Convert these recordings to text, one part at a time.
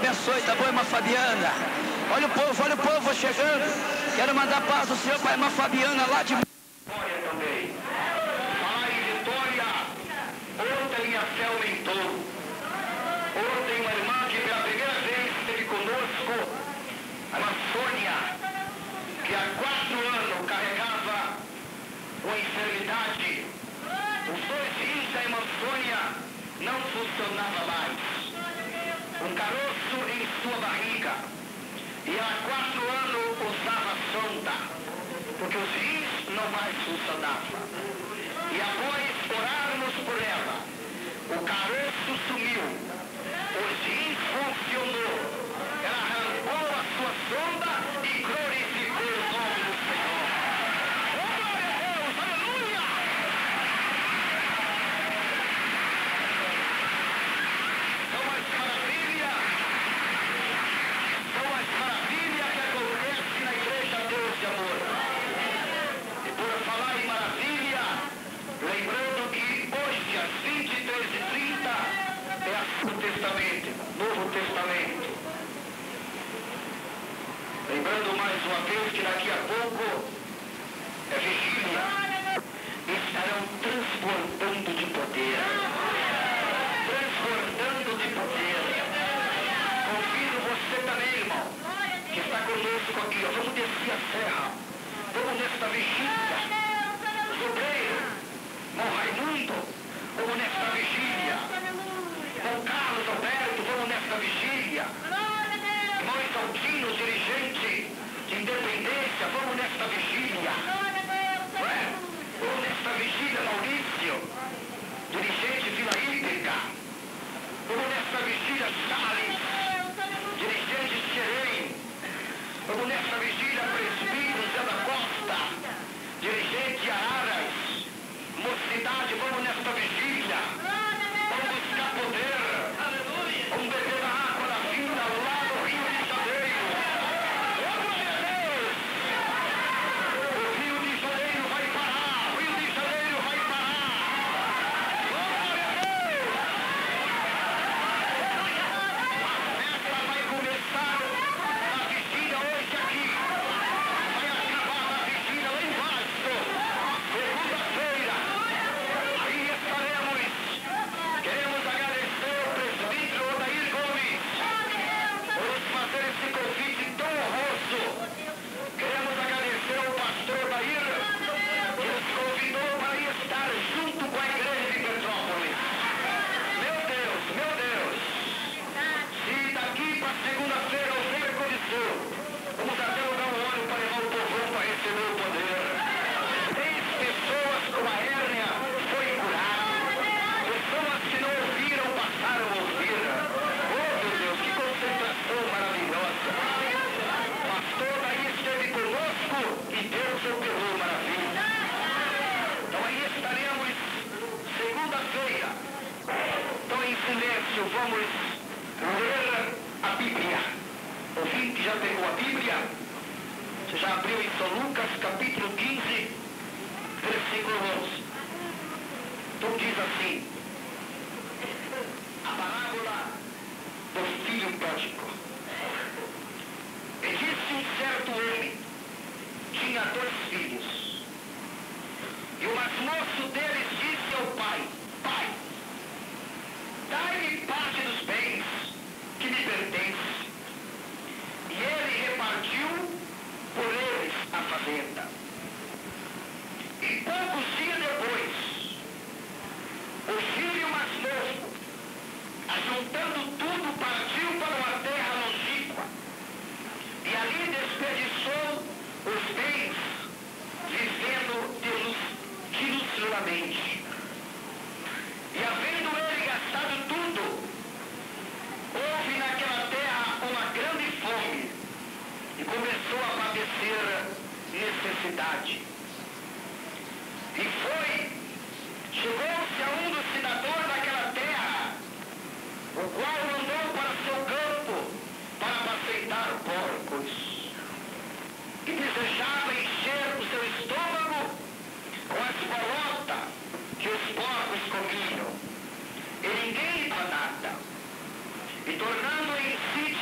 abençoe, tá bom, irmã Fabiana? Olha o povo chegando. Quero mandar paz do Senhor para a irmã Fabiana lá de... Vitória também. Falar em Vitória, ontem a fé aumentou. Ontem uma irmã que pela primeira vez esteve conosco, a irmã Sônia, que há 4 anos carregava uma enfermidade. Os 2 rins da irmã Sônia não funcionava mais. Um caroço em sua barriga. E há 4 anos usava sonda, porque os rins não mais funcionavam. E após orarmos por ela, o caroço sumiu, os rins funcionou. Ela arrancou a sua sonda e glorificou o nome do Senhor. Oh, glória a Deus, aleluia! São as maravilhas que acontecem na igreja Deus de Amor. E por falar em maravilha, lembrando que hoje às 23h30 é o Testamento, Novo Testamento. Lembrando mais uma vez que daqui a pouco é vigília. Estarão transbordando de poder. Transbordando de poder. Convido você também, irmão, que está conosco aqui. Vamos descer a serra. Vamos nesta vigília. Sobreiro, irmão Raimundo, vamos nesta vigília. Irmão Carlos Alberto, vamos nesta vigília. Irmão Isaltino, dirigente de Independência, vamos nesta vigília. Vamos nesta vigília, Maurício, dirigente Vila Hídrica. Vamos nesta vigília, Charles, dirigente Xerém. Vamos nesta vigília, presbítero Zé da Costa, dirigente Araras. Mocidade, vamos nesta vigília. Vamos buscar poder. Vamos beber a água da vida lá no Rio de Janeiro. Oh, glória a Deus! O Rio de Janeiro vai parar. O Rio de Janeiro vai parar. Oh, glória a Deus! A festa vai começar na vigília hoje aqui. Vai acabar na vigília lá embaixo. Segunda-feira. Aí estaremos. Queremos agradecer ao presbítero Odair Gomes por nos fazer esse convite tão honroso. Queremos agradecer ao pastor Odair que nos convidou para estar junto com a igreja de Petrópolis. Meu Deus, meu Deus. Se daqui para segunda-feira houver condição, vamos até lugar um óleo para levar o povão para receber o poder. 3 pessoas com a hérnia foi curada. Pessoas que não ouviram passaram a ouvir. Oh, meu Deus, que concentração maravilhosa. Pastor daí esteve conosco e Deus operou maravilha. Então aí estaremos segunda-feira. Então em silêncio vamos ler a Bíblia. O que já pegou a Bíblia? Você já abriu em São Lucas, capítulo 15, versículo 11. Então diz assim: a parábola do filho pródigo. E disse um certo homem, tinha 2 filhos. E o mais moço deles disse ao pai: Pai, dai-me parte dos bens que me pertencem. E ele repartiu por eles a fazenda. E poucos dias depois, o filho mais novo, ajuntando tudo, partiu para uma terra longínqua. E ali desperdiçou os bens, vivendo dilucidamente. E havendo ele gastado tudo, houve naquela terra uma grande fome, e começou a padecer necessidade. E chegou-se a um dos cidadãos daquela terra, o qual mandou para seu campo para apaceitar porcos, e desejava encher o seu estômago com as bolotas que os porcos comiam, e ninguém lhe dava nada. E tornando em si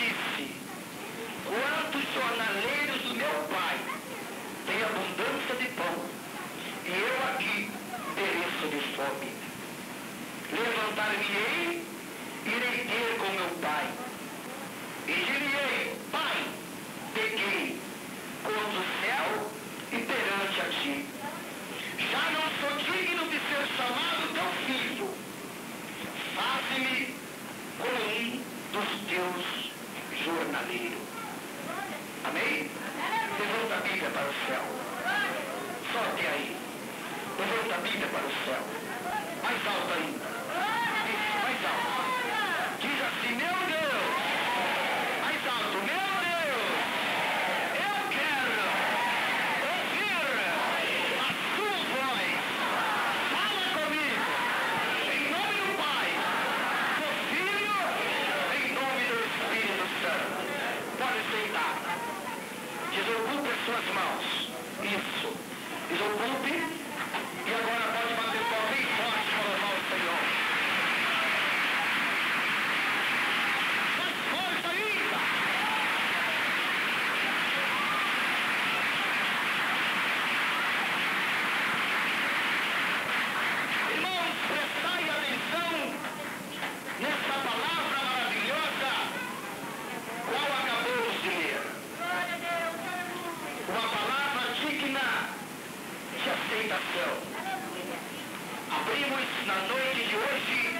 fome. Levantar-me-ei, irei ter com meu pai. E direi: Pai, peguei contra o céu e perante a ti. Já não sou digno de ser chamado teu filho. Faze-me como um dos teus jornaleiros. Amém? Levanta a Bíblia para o céu. Solte aí. Levanta a Bíblia para o céu. Mais alto ainda. Isso, mais alto. Diz assim: meu Deus. Mais alto: meu Deus. Eu quero ouvir a sua voz. Fala comigo. Em nome do Pai, do Filho, em nome do Espírito Santo. Pode sentar. Desocupe as suas mãos. Isso. Desocupe. E agora pode bater palma bem forte para louvar o Senhor. Mais forte ainda. Irmãos, prestai atenção nessa palavra maravilhosa, qual acabamos de ler. Uma palavra digna de aceitação. Abrimos na noite de hoje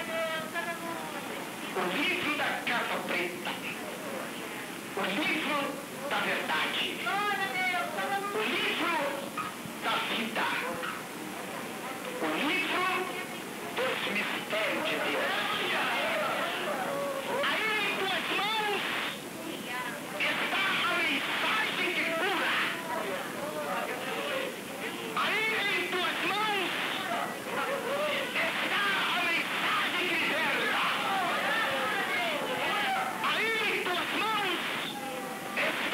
o livro da capa preta, o livro da verdade, o livro da vida, o livro dos mistérios de Deus. Aí em tuas mãos está a mensagem que cura. Aí em tuas mãos está a mensagem que liberta. Aí em tuas mãos está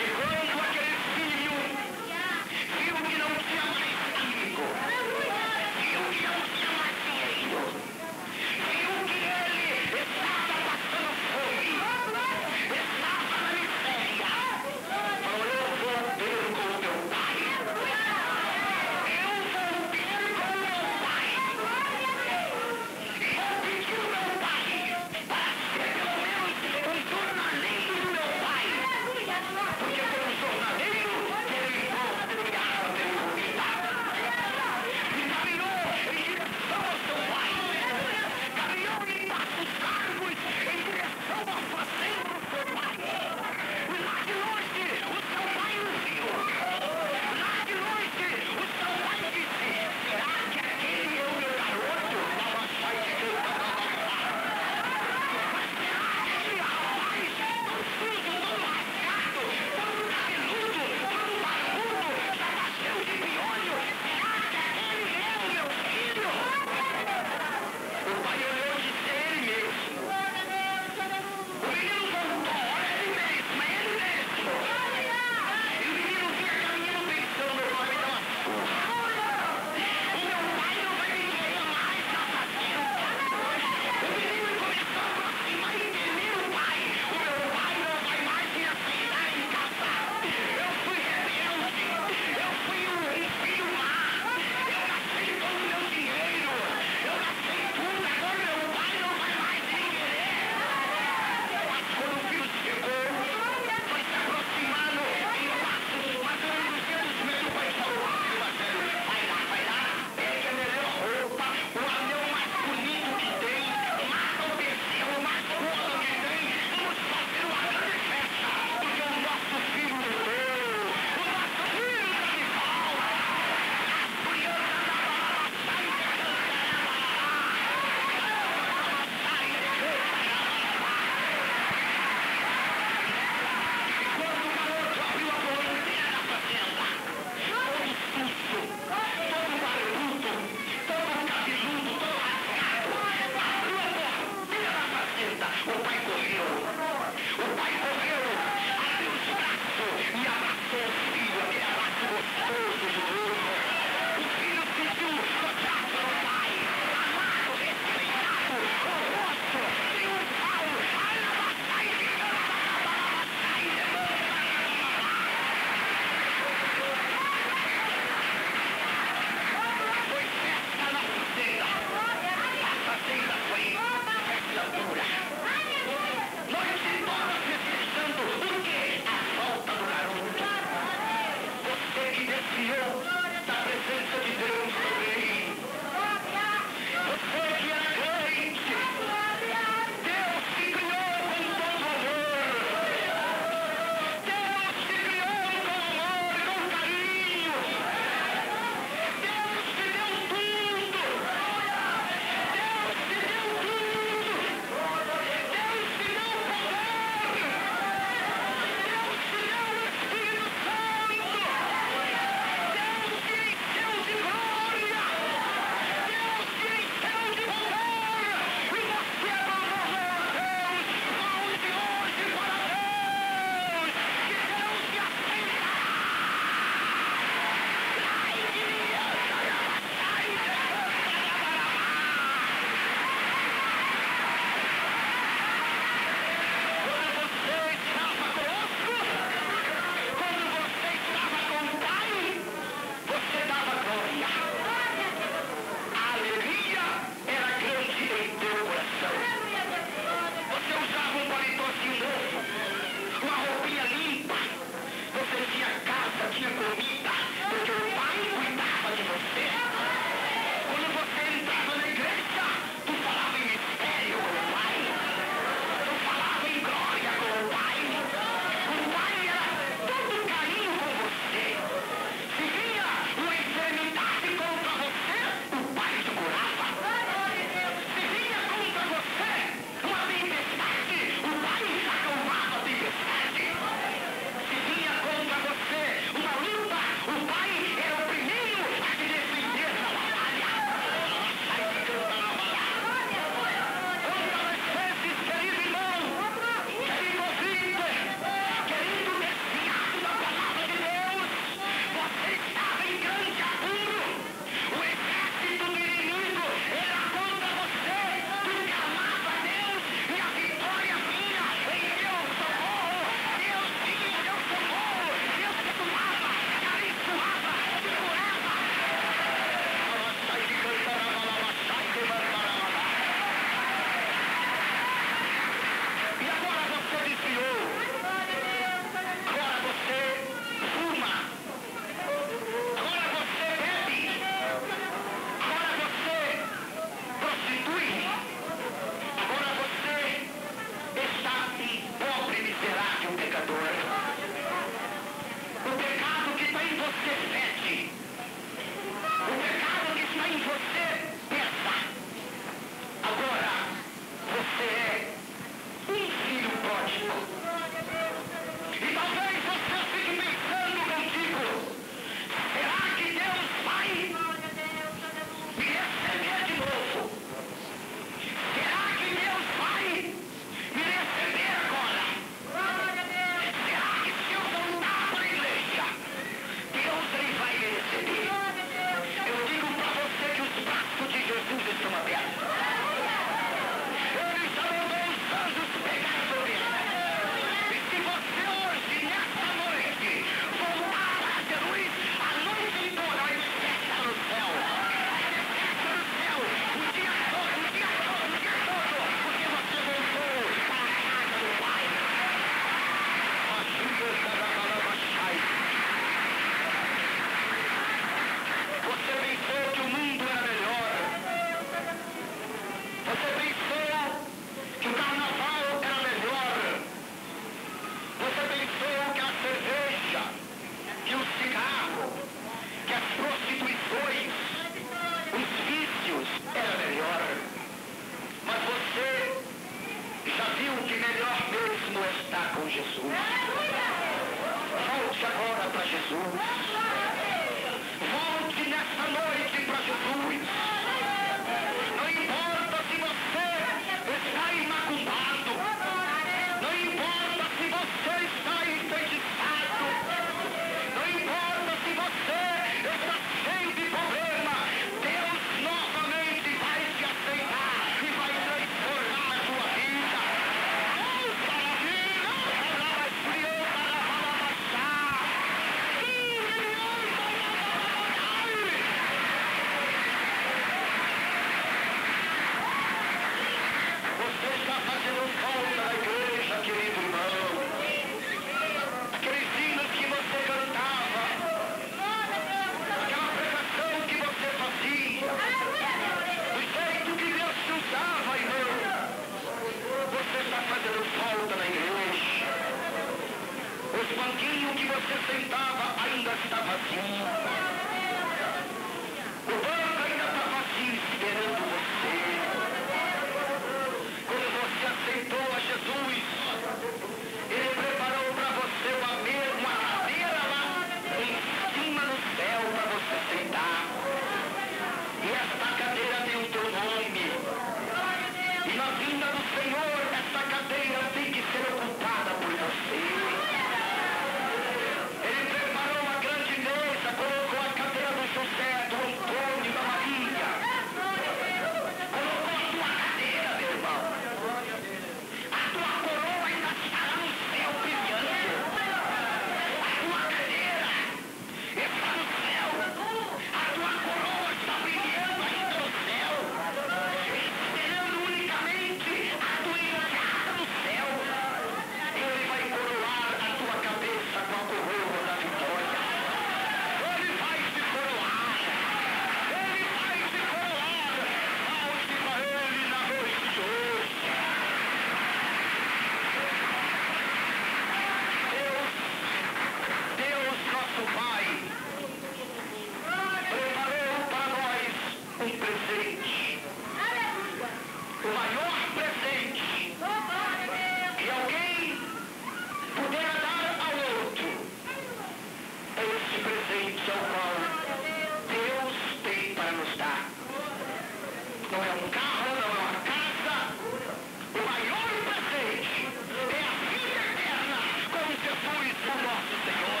um presente. O maior presente que alguém puder dar ao outro é esse presente ao qual Deus tem para nos dar. Não é um carro, não é uma casa. O maior presente é a vida eterna com Jesus, o nosso Senhor.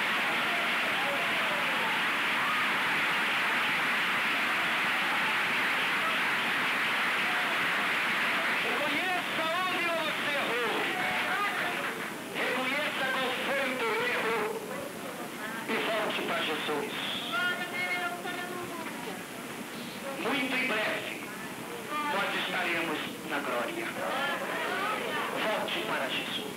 Reconheça onde você errou. Reconheça qual foi o teu erro e volte para Jesus. Muito em breve nós estaremos na glória. Volte para Jesus.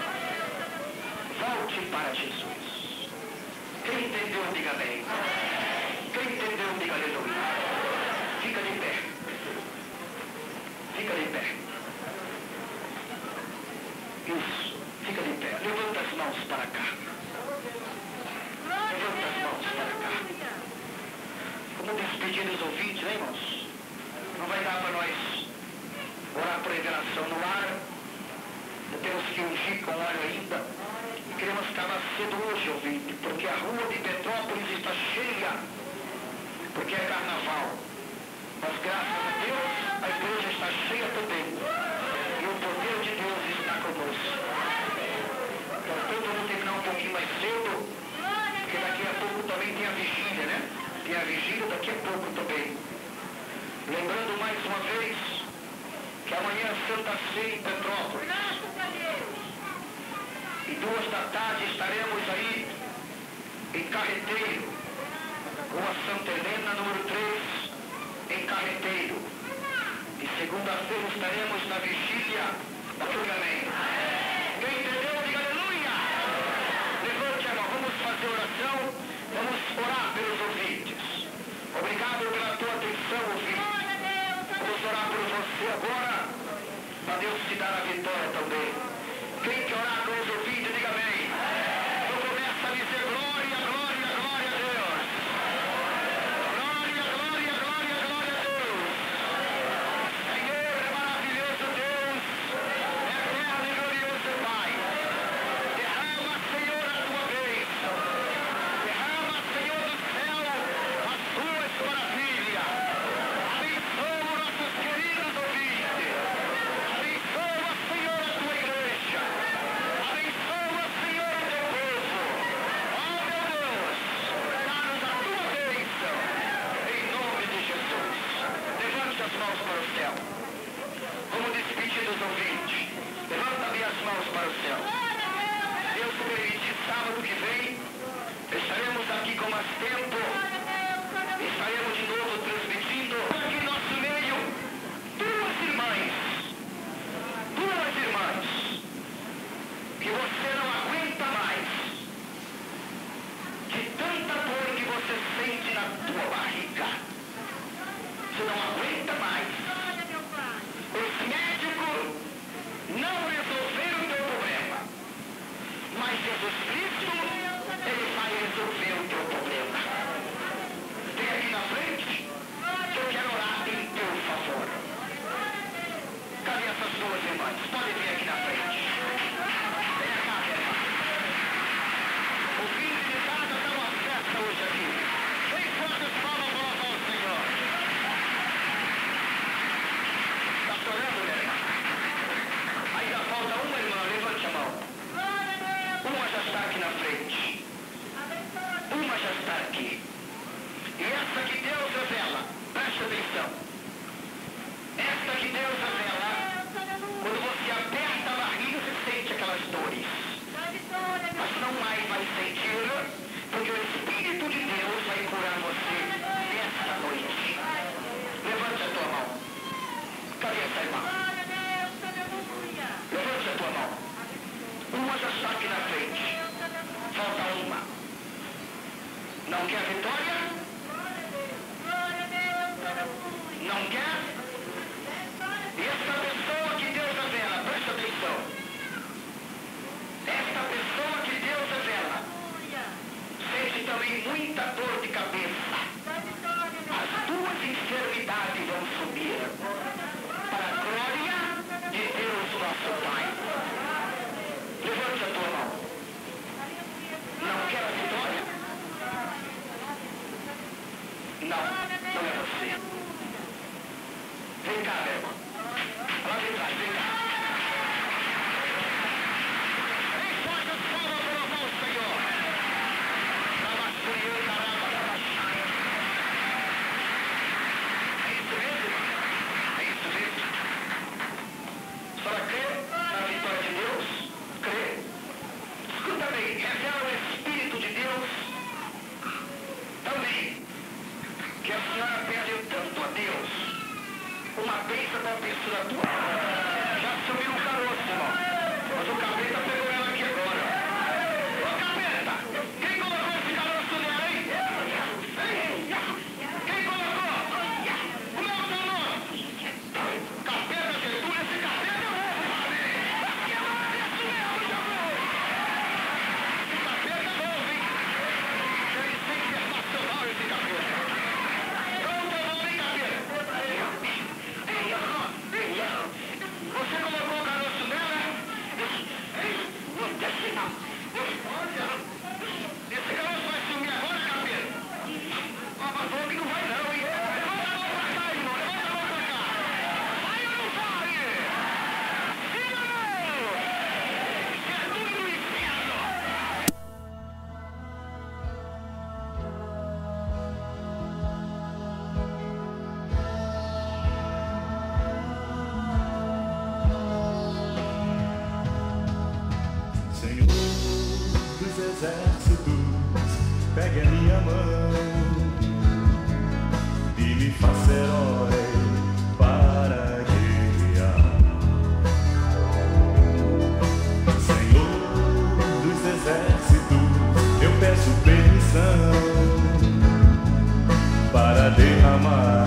Volte para Jesus. Quem entendeu, diga amém. Quem entendeu, diga aleluia. Fica de pé. Fica de pé. Isso. Fica de pé. Levanta as mãos para cá. Levanta as mãos para cá. Vamos despedir dos ouvintes, né, irmãos? Não vai dar para nós orar por revelação no ar. Temos que ungir com óleo ainda. E queremos acabar cedo hoje, ouvinte, porque a rua de Petrópolis está cheia, porque é carnaval. Mas graças a Deus, a igreja está cheia também. E o poder de Deus está conosco. Então todo mundo terminar um pouquinho mais cedo, porque daqui a pouco também tem a vigília, né? Tem a vigília daqui a pouco também. Lembrando mais uma vez que amanhã é Santa Ceia em Petrópolis. E 2 da tarde estaremos aí em Carreteiro, Rua Santa Helena, número 3, em Carreteiro. E segunda-feira estaremos na vigília da Amém. Quem entendeu, diga aleluia. Levante a mão, vamos fazer oração, vamos orar pelos ouvintes. Obrigado pela tua atenção, ouvinte. Vamos orar por você agora, para Deus te dar a vitória também. Quem quer orar com os ouvintes, diga amém. Então começa a dizer glória, glória, glória a Deus. Glória, glória, glória, glória a Deus. Senhor, é maravilhoso Deus, eterno e glorioso Pai. Derrama, Senhor, a tua bênção. Derrama, Senhor do céu, as tuas maravilhas. Abençoa nossos queridos ouvintes. Abençoa, Senhor, a tua igreja. Abençoa, Senhor, o teu povo. Oh, meu Deus, dá-nos a tua bênção. Em nome de Jesus. Levante as mãos para o céu. Vamos despedir dos ouvintes. Levanta bem as mãos para o céu. Deus permitir, sábado que vem, estaremos aqui com mais tempo. Estaremos de novo transmitindo aqui em nosso meio duas irmãs, que você não aguenta mais, de tanta dor que você sente na tua barriga. Você não aguenta mais. Os médicos não resolveram o teu problema, mas Jesus Cristo, Ele vai resolver o teu problema. Vem aqui na frente, que eu quero orar em teu favor. Cadê essas duas irmãs? Podem vir aqui na frente. Vem cá, minha irmã. O fim de casa está uma festa hoje aqui. Vem fortes palmas ao Senhor. Está chorando, minha irmã? Ainda falta uma irmã, levante a mão. Uma já está aqui na frente. Uma já está aqui. E essa que Deus revela, preste atenção. Esta que Deus revela, quando você aperta a barriga, você sente aquelas dores. Mas não mais vai sentir, porque o Espírito de Deus vai curar você nesta noite. Levante a tua mão. Cadê essa irmã? Levante a tua mão. Uma já está aqui na frente. Falta uma. Não quer vitória? Não quer? E essa pessoa que Deus revela, presta atenção. Esta pessoa que Deus revela sente também muita dor de cabeça. cá, meu irmão. Lá de trás, vem cá. Enforca as palmas para louvar o Senhor. Rabachurian, caramba, rabachai. É isso mesmo, irmão? É isso mesmo. A senhora crê na vitória de Deus? Crê. Escuta bem, revela o Espírito de Deus também, que a senhora pede tanto a Deus, uma bênção para a pessoa tua. Já subiu um caroço, irmão, mas o capeta pegou ela aqui agora. Ô capeta, quem colocou esse caroço nela, hein? Quem colocou? Como é o teu nome? Capeta, Jesus, esse capeta é ovo, padre. Que é isso mesmo, Jesus. Esse capeta é novo, hein? Ele tem que ser nacional, esse capeta. Qual o teu nome, hein, capeta? Você colocou o caroço nela? Não desce não. Olha, esse caroço vai sumir agora, capeta? Mas falou que não vai não, hein? Levanta a mão pra cá, irmão, levanta a mão pra cá. Vai ou não vai? Sim ou não? Jesus do inferno! Senhor dos exércitos, pegue a minha mão e me faça herói para guerrear. Senhor dos exércitos, eu peço permissão para derramar